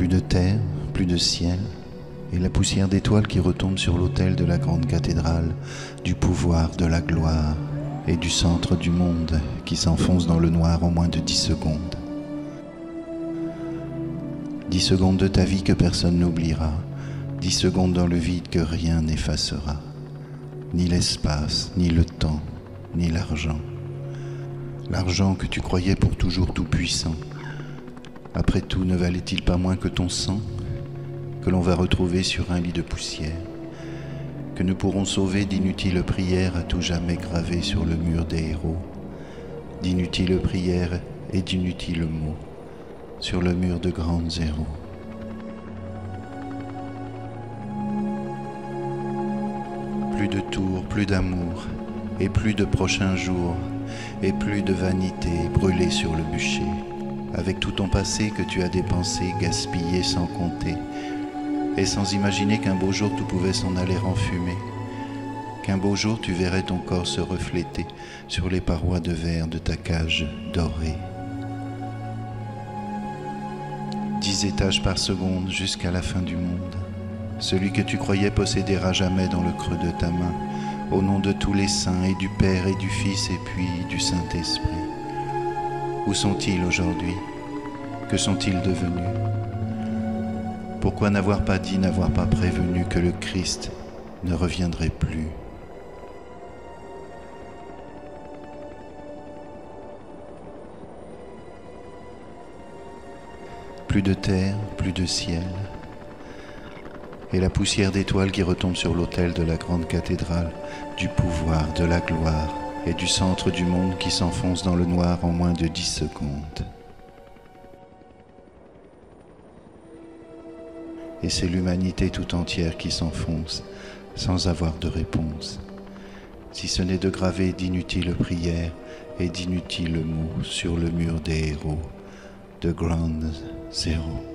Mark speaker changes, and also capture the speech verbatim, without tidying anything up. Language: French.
Speaker 1: de terre, plus de ciel, et la poussière d'étoiles qui retombe sur l'autel de la grande cathédrale, du pouvoir, de la gloire, et du centre du monde qui s'enfonce dans le noir en moins de dix secondes. Dix secondes de ta vie que personne n'oubliera, dix secondes dans le vide que rien n'effacera, ni l'espace, ni le temps, ni l'argent. L'argent que tu croyais pour toujours tout-puissant, après tout, ne valait-il pas moins que ton sang, que l'on va retrouver sur un lit de poussière, que nous pourrons sauver d'inutiles prières à tout jamais gravées sur le mur des héros, d'inutiles prières et d'inutiles mots sur le mur de grands héros. Plus de tours, plus d'amour, et plus de prochains jours, et plus de vanité brûlée sur le bûcher, avec tout ton passé que tu as dépensé, gaspillé sans compter, et sans imaginer qu'un beau jour tout pouvait s'en aller en fumée, qu'un beau jour tu verrais ton corps se refléter sur les parois de verre de ta cage dorée. Dix étages par seconde jusqu'à la fin du monde, celui que tu croyais posséder à jamais dans le creux de ta main, au nom de tous les saints et du Père et du Fils et puis du Saint-Esprit. Où sont-ils aujourd'hui? Que sont-ils devenus? Pourquoi n'avoir pas dit, n'avoir pas prévenu que le Christ ne reviendrait plus? Plus de terre, plus de ciel, et la poussière d'étoiles qui retombe sur l'autel de la grande cathédrale, du pouvoir, de la gloire et du centre du monde qui s'enfonce dans le noir en moins de dix secondes. Et c'est l'humanité tout entière qui s'enfonce sans avoir de réponse, si ce n'est de graver d'inutiles prières et d'inutiles mots sur le mur des héros de Ground Zero.